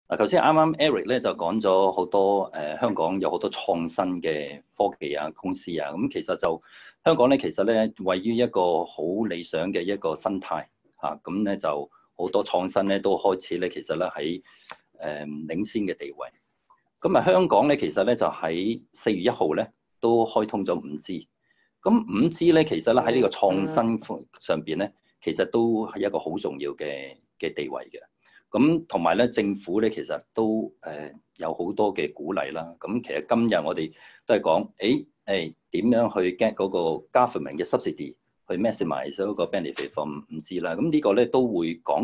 嗱，頭先啱啱 Eric 咧就講咗好多香港有好多創新嘅科技啊公司啊，咁其實就香港咧其實咧位於一個好理想嘅一個生態嚇，咁咧就好多創新咧都開始咧其實咧喺領先嘅地位。咁啊香港咧其實咧就喺4月1號咧都開通咗5G，咁5G咧其實咧喺呢個創新上邊咧其實都係一個好重要嘅地位嘅。咁同埋咧，政府咧其實都有好多嘅鼓勵啦。咁其實今日我哋都係講，點樣去 get 嗰個 government 嘅 subsidy 去 maximise 嗰個 benefit from 5G 啦。咁呢個咧都會講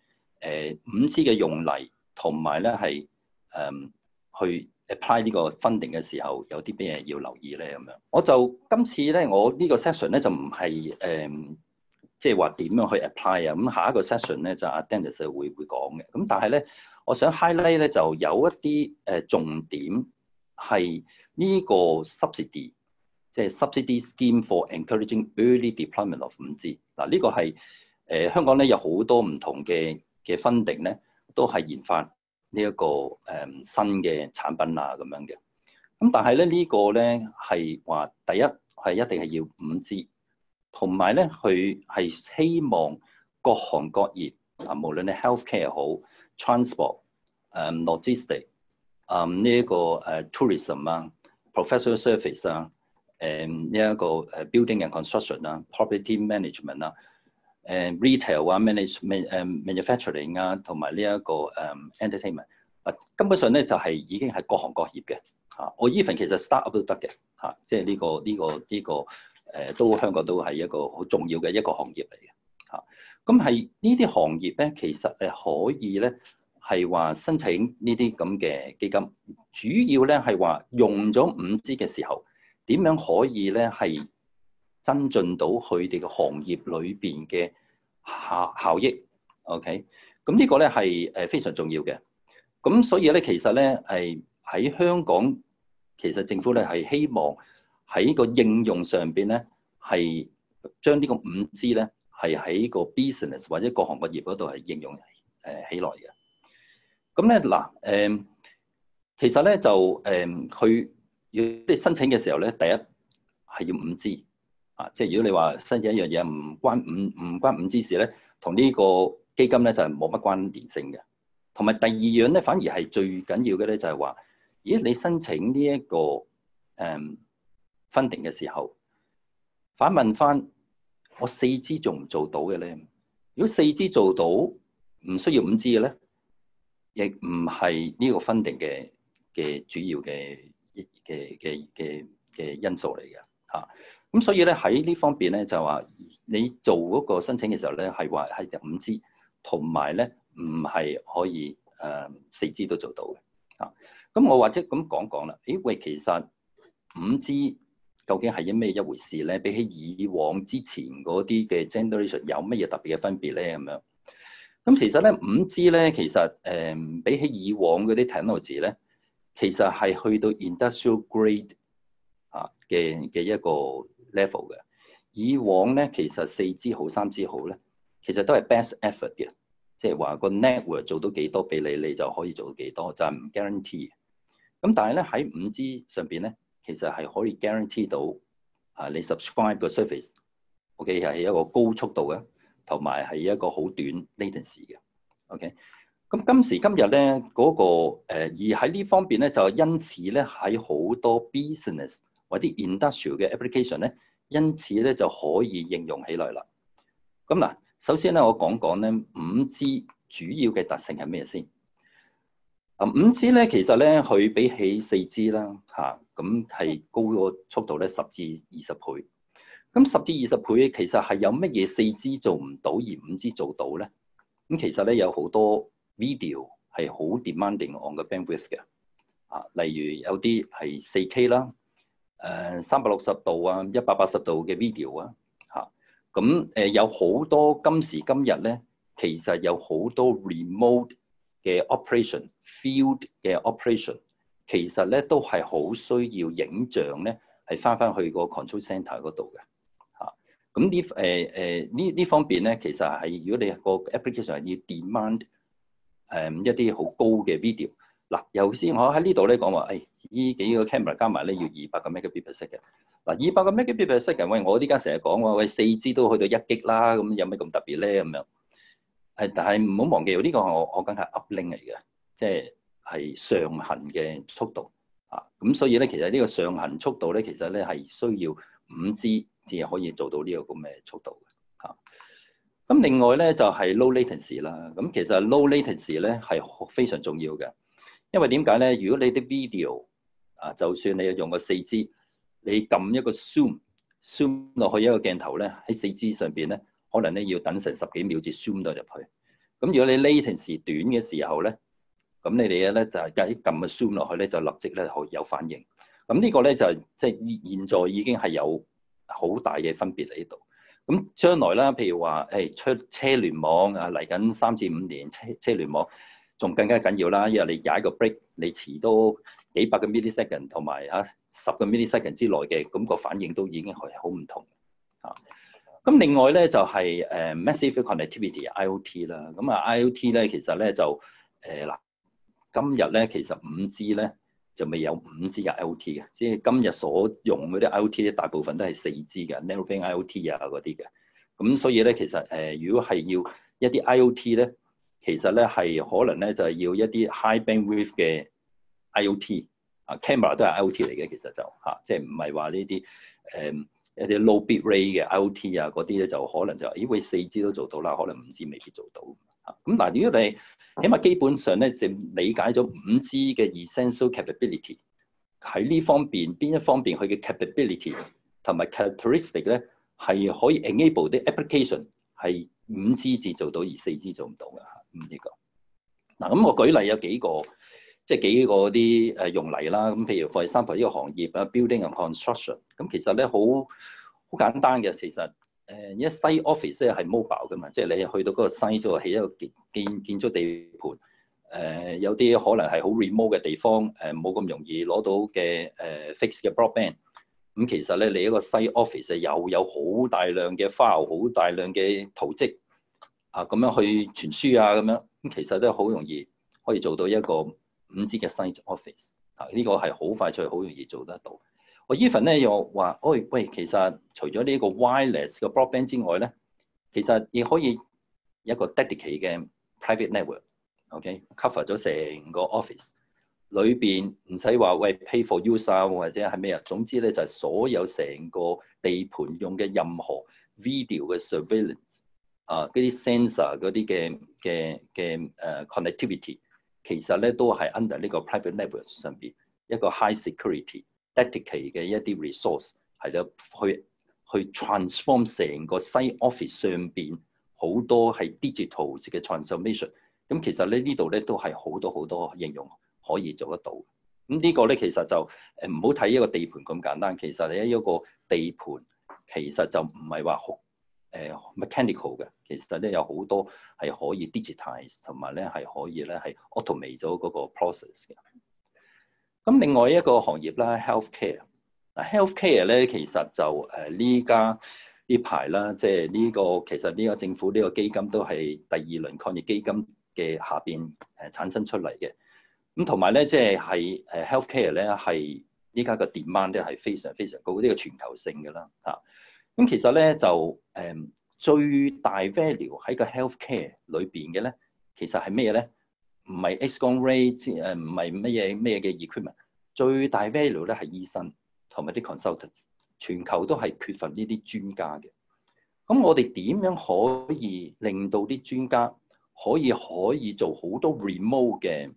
5G 嘅用例，同埋咧係去 apply 呢個 funding 嘅時候有啲咩要留意咧咁樣。我就今次咧，我呢個 session 咧就唔係即係話點樣去 apply 啊？咁下一個 session 咧就阿 Dennis 會講嘅。咁但係咧，我想 highlight 咧就有一啲重點係呢個 subsidy， 即係 subsidy scheme for encouraging early deployment of 5G。嗱呢個係香港咧有好多唔同嘅 funding 咧，都係研發呢一個新嘅產品啊咁樣嘅。咁但係咧呢個咧係話第一係一定係要 5G。同埋咧，佢係希望各行各業啊，無論你 healthcare 好 transport、logistic 呢一個tourism 啊、professional service 啊、呢一個building and construction 啊、property management 啊、retail 啊、manufacturing 啊，同埋呢一個entertainment 啊，根本上咧就係已經係各行各業嘅嚇。我 even 其實 start up 都得嘅嚇，即係呢個。都香港都係一個好重要嘅一個行業嚟嘅嚇，咁係呢啲行業咧，其實可以咧係話申請呢啲咁嘅基金，主要咧係話用咗5G嘅時候，點樣可以咧係增進到佢哋嘅行業裏邊嘅效益 ，OK？ 咁呢個咧係非常重要嘅，咁所以咧其實咧係喺香港，其實政府咧係希望。喺個應用上邊咧，係將呢個5G咧係喺個 business 或者各行各業嗰度係應用起來嘅。咁咧嗱其實咧就佢如果你申請嘅時候咧，第一係要 5G 啊，即係如果你話申請一樣嘢唔關 5G 事咧，同呢個基金咧就係冇乜關聯性嘅。同埋第二樣咧，反而係最緊要嘅咧，就係話，咦你申請呢一個funding 嘅時候，反問翻我4G 做唔做到嘅咧？如果4G 做到，唔需要5G 嘅咧，亦唔係呢個 funding 嘅主要嘅因素嚟嘅嚇。咁所以咧喺呢方面咧就話你做嗰個申請嘅時候咧係話係入 5G，同埋咧唔係可以4G 都做到嘅嚇。咁我或者咁講啦，喂，其實 5G究竟係咩一回事咧？比起以往之前嗰啲嘅 generation 有乜嘢特別嘅分別咧？咁樣咁其實咧 5G 咧，其實比起以往嗰啲 technology 咧，其實係去到 industrial grade 嘅一個 level 嘅。以往咧其實4G 好3G 好咧，其實都係 best effort 嘅，即係話個 network 做到幾多俾你，你就可以做到幾多，就係唔 guarantee。咁但係咧喺 5G 上邊咧，其實係可以 guarantee 到你 subscribe 個 service，OK 係一個高速度嘅，同埋係一個好短 latency 嘅 ，OK。咁今時今日咧嗰個而喺呢方面咧，就因此咧喺好多 business 或者 industrial 嘅 application 咧，因此咧就可以應用起來啦。咁嗱，首先咧我講咧 5G 主要嘅特性係咩先？5G 咧，其實咧佢比起4G 啦嚇，咁係高個速度咧10至20倍。咁10至20倍其實係有乜嘢 4G 做唔到而 5G 做到咧？咁其實咧有好多 video 係好 demanding on 個 bandwidth 嘅例如有啲係4K 啦，360度啊，180度嘅 video 啊嚇。咁有好多今時今日咧，其實有好多 remote嘅 operation、field 嘅 operation， 其實咧都係好需要影像咧，係翻去個 control center 嗰度嘅嚇。咁呢方面咧，其實係如果你個 application 係要 demand 一啲好高嘅 video。嗱，尤其是我喺呢度咧講話，呢幾個 camera 加埋咧要200個 megabit per second。嗱，200個 megabit per second，喂，我呢家成日講話，喂，4G 都去到1G啦，咁有咩咁特別咧？咁樣但係唔好忘記，呢個我梗係 uplink 嚟嘅，即係上行嘅速度啊。咁所以咧，其實呢個上行速度咧，其實咧係需要5G 至係可以做到呢個咁嘅速度嘅嚇。咁另外咧就係 low latency 啦。咁其實 low latency 咧係非常重要嘅，因為點解咧？如果你啲 video 就算你用個4G，你撳一個 zoom 落去一個鏡頭咧，喺 4G 上邊咧，可能咧要等成10幾秒至 zoom 到入去。咁如果你 latency 短嘅時候咧，咁你哋咧就一撳個 zoom 落去咧，就立即咧有反應。咁呢個咧就即係現在已經係有好大嘅分別喺度。咁將來啦，譬如話出車聯網嚟緊3至5年，車聯網仲更加緊要啦，因為你踩個 break，你遲多幾百個 millisecond 同埋10個 millisecond 之內嘅，咁個反應都已經係好唔同啊。咁另外咧就係massive connectivity IoT 啦。咁IoT 咧其實咧就今日咧其實5G 咧就未有5G 嘅 IoT 嘅，即係今日所用嗰啲 IoT 咧大部分都係4G 嘅 narrowband IoT 嗰啲嘅。咁所以咧其實如果係要一啲 IoT 咧，其實咧係可能咧就係要一啲 high bandwidth 嘅 IoT。camera 都係 IoT 嚟嘅，其實就即係唔係話呢啲一啲 low bit rate 嘅 IoT 嗰啲咧，就可能就喂 4G 都做到啦，可能5G 未必做到咁嗱，如果你起碼基本上咧就理解咗 5G 嘅 essential capability 喺呢方面邊一方面佢嘅 capability 同埋 characteristic 咧係可以 enable 啲 application 係 5G 至做到而 4G 做唔到嘅咁呢個嗱。咁我舉例有幾個。即係幾個啲用例啦，咁譬如for example呢個行業building and construction，咁其實咧好簡單嘅，其實一 site office 咧係 mobile 嘅嘛，即係你去到嗰個 site 度起一個建築地盤，有啲可能係好 remote 嘅地方，冇咁容易攞到嘅fixed 嘅 broadband，咁其實咧你一個 site office 又有好大量嘅 file， 好大量嘅圖蹟咁樣去傳輸咁樣，咁其實都好容易可以做到一個5G 嘅 site office 呢個係好快脆，好容易做得到。我 even 咧又話，喂，其實除咗呢個 wireless 嘅 broadband 之外咧，其實亦可以一個 dedicated 嘅 private network，OK，cover 咗成個 office 裏邊，唔使話喂 pay for use 或者係咩總之咧就係所有成個地盤用嘅任何 video 嘅 surveillance 嗰啲 sensor 嗰啲嘅connectivity。其實咧都係 under 呢個 private network 上邊一個 high security dedicated 嘅一啲 resource 係咯，去 transform 成個 site office 上邊好多係 digital 嘅 transformation。咁其實咧呢度咧都係好多應用可以做得到。咁呢個咧其實就唔好睇一個地盤咁簡單，其實你一個地盤其實就唔係話好mechanical 嘅，其實咧有好多係可以 digitize 同埋咧係可以咧係 automate 咗嗰個 process 嘅。咁另外一個行業啦 ，healthcare。嗱 healthcare 咧其實就呢排啦，即係呢個其實呢個政府呢個基金都係第二輪抗疫基金嘅下邊產生出嚟嘅。咁同埋咧即係healthcare 咧係依家嘅 demand 咧係非常非常高，呢個全球性嘅啦咁其實咧就最大 value 喺個 healthcare 裏邊嘅咧，其實係咩咧？唔係 X 光 ray， 唔係咩嘅 equipment。最大 value 咧係醫生同埋啲 consultants， 全球都係缺乏呢啲專家嘅。咁我哋點樣可以令到啲專家可以做好多 remote 嘅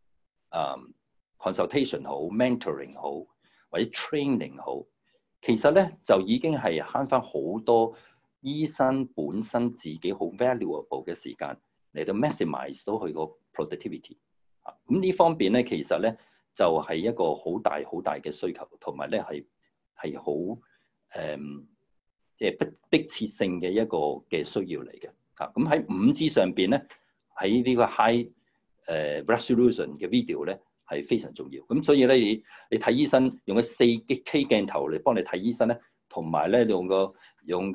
consultation 好 ，mentoring 好，或者 training 好？其實咧就已經係慳翻好多醫生本身自己好 valuable 嘅時間嚟到 maximise 到佢個 productivity。咁呢方面咧其實咧就係一個好大嘅需求，同埋咧係好即係迫切性嘅一個嘅需要嚟嘅。咁喺 5G 上邊咧，喺呢個 high resolution 嘅 video 咧係非常重要。咁所以咧你睇醫生用個4K 鏡頭嚟幫你睇醫生咧，同埋咧用個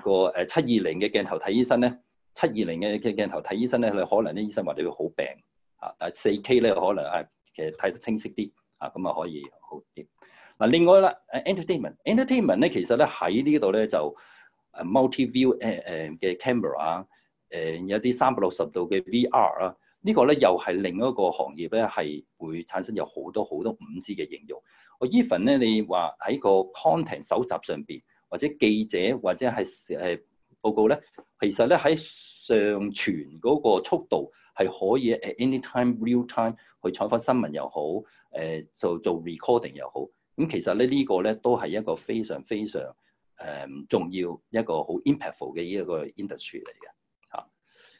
720嘅鏡頭睇醫生咧，720嘅鏡頭睇醫生咧，你可能啲醫生話你會好病嚇，但係 4K 咧可能其實睇得清晰啲咁啊可以好啲。嗱，另外啦，entertainment 咧其實咧喺呢度咧就multi-view 嘅 camera 有啲360度嘅 VR 啊，呢個咧又係另一個行業咧係會產生有好多 5G 嘅應用。我 even 咧你話喺個 content 搜集上邊，或者記者或者係報告咧，其實咧喺上傳嗰個速度係可以 at any time real time 去採訪新聞又好，做 recording 又好。咁其實咧呢個咧都係一個非常重要一個好 impactful 嘅一個 industry 嚟嘅嚇。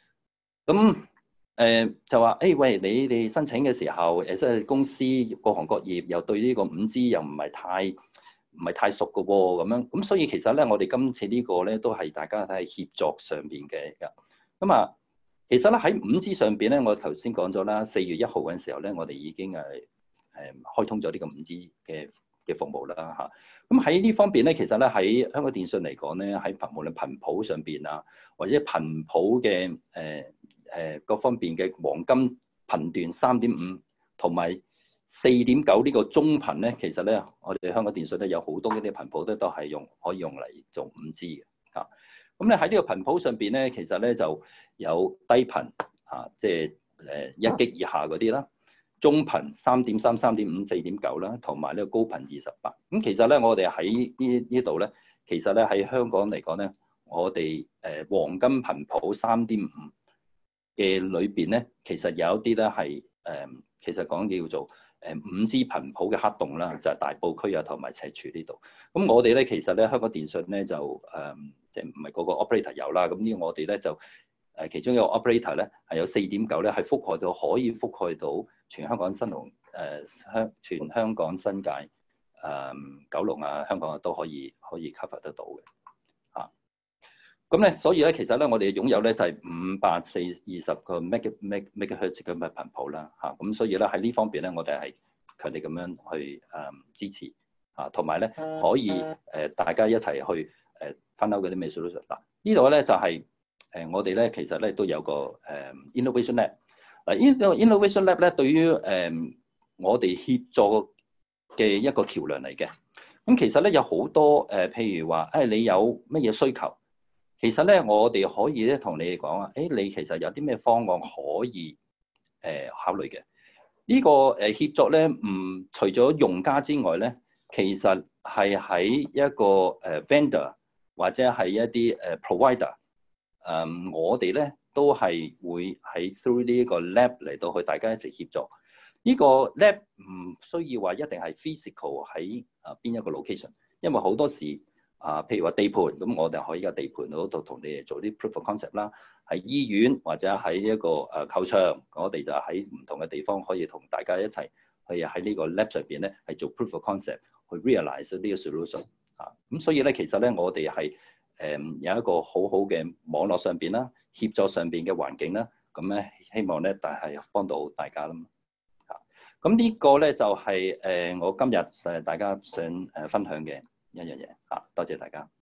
咁就話喂，你哋申請嘅時候即係公司各行各業又對呢個5G 又唔係太熟嘅喎，咁樣咁所以其實咧我哋今次呢個咧都係大家喺協作上邊嘅㗎。咁啊，其實咧喺5G 上邊咧，我頭先講咗啦，4月1號嘅時候咧，我哋已經開通咗呢個5G 嘅服務啦嚇。咁喺呢方面咧，其實咧喺香港電訊嚟講咧，喺無論頻譜上邊啊，或者頻譜嘅各方面嘅黃金頻段3.5同埋4.9呢個中頻咧，其實咧我哋香港電訊咧有好多呢啲頻譜咧都係可以用嚟做5G 嘅嚇。咁咧喺呢個頻譜上邊咧，其實咧就有低頻即係1 G 以下嗰啲啦。中頻3.3、3.5、4.9啦，同埋呢個高頻28。咁其實咧，我哋喺呢度咧，其實咧喺香港嚟講咧，我哋黃金頻譜3.5嘅裏邊咧，其實有一啲咧係其實講叫做5G 頻譜嘅黑洞啦，就係大埔區啊同埋赤柱呢度。咁我哋咧其實咧香港電訊咧就即係唔係個個 operator 有啦。咁呢我哋咧就其中一個 operator 咧係有4.9咧係覆蓋到可以覆蓋到全香港新龍全香港新界九龍啊香港都可以 cover 得到嘅嚇。咁咧所以咧其實咧我哋擁有咧就係520個 megahertz 嘅頻譜啦嚇。咁所以咧喺呢方面咧我哋係強力咁樣去支持嚇，同埋咧可以大家一齊去分享嗰啲咩 solution。嗱呢度咧就係我哋咧其實咧都有個innovation lab。嗱呢個 innovation lab 咧對於我哋協助嘅一個橋梁嚟嘅。咁其實咧有好多譬如話你有乜嘢需求，其實咧我哋可以咧同你哋講啊，你其實有啲咩方案可以考慮嘅。呢個協作咧除咗用家之外咧，其實係喺一個vendor 或者係一啲provider。我哋咧都係會喺 through 呢個 lab 嚟到去大家一齊協助。呢個 lab 唔需要話一定係 physical 喺邊一個 location， 因為好多時譬如話地盤，咁我哋可以喺地盤嗰度同你哋做啲 proof of concept 啦。喺醫院或者喺一個球場，我哋就喺唔同嘅地方可以同大家一齊去喺呢個 lab 上邊咧係做 proof of concept 去 realize 呢個 solution 咁所以咧其實咧我哋係有一個好好嘅網絡上邊啦，協助上邊嘅環境啦，咁咧希望咧但係幫到大家啦嘛嚇。咁呢個咧就係我今日大家想分享嘅一樣嘢嚇，多謝大家。